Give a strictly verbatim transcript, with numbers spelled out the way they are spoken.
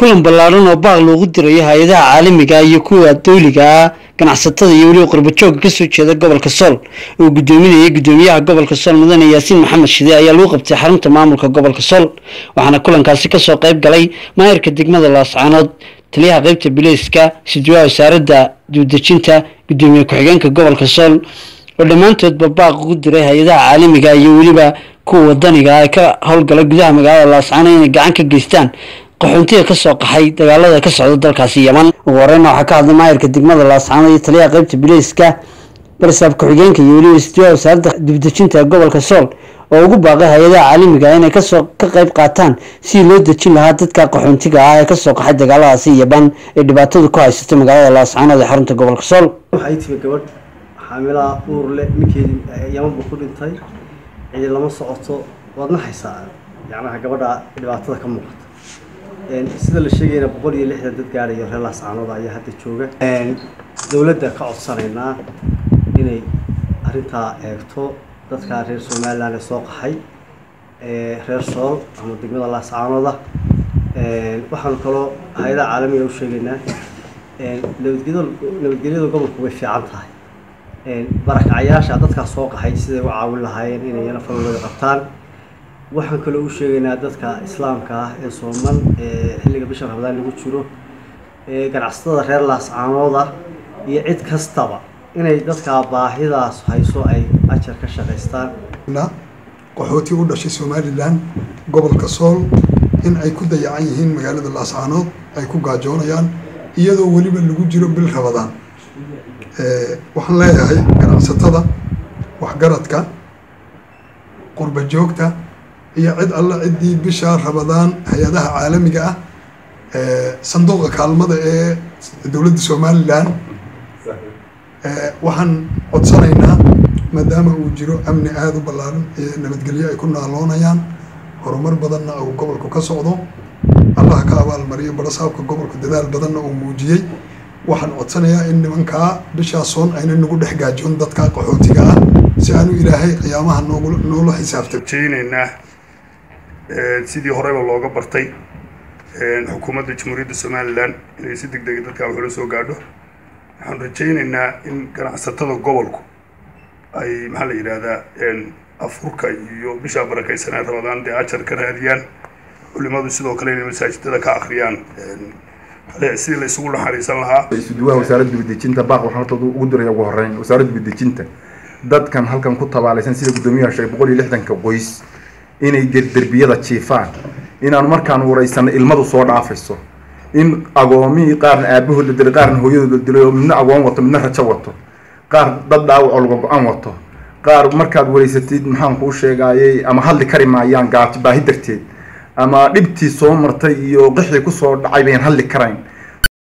kulan ballaaran oo baaq loogu diray hay'adaha caalamiga ah iyo kuwa dawliga ah ganacsatada iyo waliba qurbajoog ka soo jeeda gobolka Sool oo gudoominaya gudoomiyaha gobolka Sool mudane Yaasiin Maxamed Shide ayaa lagu qabtay xarunta maamulka gobolka Sool waxaana kulankaasi ka soo qayb galay maayirka degmada Laascaanood taliyaha qaybta bilayska sidoo wasaaradda dawladajinta gudoomiyaha ku-xigeenka gobolka Sool oo dhamaantoodba baaq ugu diray hay'adaha caalamiga iyo waliba kuwa wadaniga ah ka howlgala gudaha magaalada Laascaanood inay gacan ka geystaan qaxoontiga ka soo qaxay dagaalada ka socda dalkaasi Yemen ugu horeyn waxa ka hadlay maayirka degmada Laascaanood iyo taliyaha qaybta bilayska barsaab ku-xigeenka iyo waliba sidoo wasaaradda dawladajinta gobolka Sool oo ugu baaqay hay'adaha caalamiga inay ka soo ka qayb qaataan si loo dejin lahaa dadka qaxoontiga ah ee ka soo qaxay dagaaladaasi Yemen ee dhibaatada ku haysata magaalada Laascaanood ee xarunta gobolka Sool waxay tii gabadh xaamila uur leh ninkeedii Yemen buu ku dhintay cid lama socoto wadna haysaa yacni gabadha dhibaatada ka muuqata een sida la sheegayna boqol iyo lixdan dad gaarayo reer Laascaanood ayaa hadda jooga een dawladda ka codsanaynaa inay arinta eegto dadka reer Soomaaliland ee soo qaxay ee reer Sool ama degmada Laascaanood ee waxaan kaloo hay'adaha caalamiga u sheegaynaa ee nabadgelyada nabadgelyada gobolku way fiican tahay ee barakacayaasha dadka soo qaxay sidii u caawin lahaayeen inay yana falwada qabtaan waxaan kaloo u sheegaynaa dadka islaamka ah ee Soomaan ee xilliga bisha Ramadaan lagu jiro ee ganacsatada reer Laascaanood iyo cid kastaba inay dadka baahidaas hayso ay ajar ka shaqeystaan qaxooti u dhashay Somaliland gobolka Sool in ay ku dayacan yihiin magaalada Laascaanood ay ku gaajoonayaan iyadoo waliba lagu jiro bil Ramadaan ee waxaan leeyahay ganacsatada wax garadka qurba joogta iyo cid alla cidii bisha Ramadaan hay'adaha caalamiga ah ee sanduuqa kaalmada ee dawladda Somaliland ee waxaan codsanaynaa maadaama uu jiro amni aad u ballaaran ee nabadgelyo ay ku naaloonayaan horumar badanna oo gobolku ka socdo Allah ka abaal mariyo barasaabka gobolku dadaal badanna uu muujiyay waxaan codsanayaa in nimanka bisha soon ayna nagu dhex gaajoon dadka qaxootiga ah si aanu ilaahay qiyaamaha noogu noola xisaabtayna sidii horeba looga bartay xukuumadda Jamhuuriyadda Somaliland inay si degdeg ah dadka wax soo gaadho waxaan rajaynaynaa in ganacsatada gobolku ay maxaa la yiraahdaa afurka iyo bisha barakaysan ee Ramadaan ee ajar ka raadiyaan culimadu sidoo kale inay masaajidada ka akhriyaan si la isugu naxariisan lahaa isuduwaha wasaaradda dawladajinta baaq waxaan horta ugu diray ugu horeyn wasaaradda dawladajinta dadkan halkan ku tabaalaysan sida gudoomiyaha shay boqol iyo lixdan ka qoys inay derbiyada jiifaan inaan markaan waraysan ilmadu soo dhaafayso in agoomi qaarna aabahood la dilay qaarna hooyadood la dilay oo midna agoon wato midna rajo wato qaar dad dhaawac oo go'aan wato qaar markaad wareysatid maxaan ku sheegayay ama hadli kari maayaan gaabti baahi darteed ama dhibtii soo martay iyo qixii ku soo dhacay baan hadli karayn